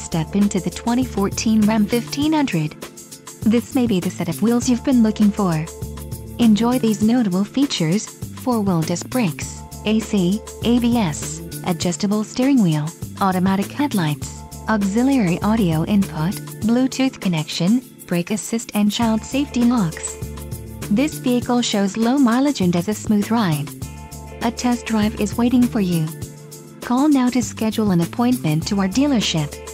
step into the 2014 Ram 1500. This may be the set of wheels you've been looking for. Enjoy these notable features: 4-wheel disc brakes, AC, ABS, adjustable steering wheel, automatic headlights, auxiliary audio input, Bluetooth connection, brake assist and child safety locks. This vehicle shows low mileage and has a smooth ride. A test drive is waiting for you. Call now to schedule an appointment to our dealership.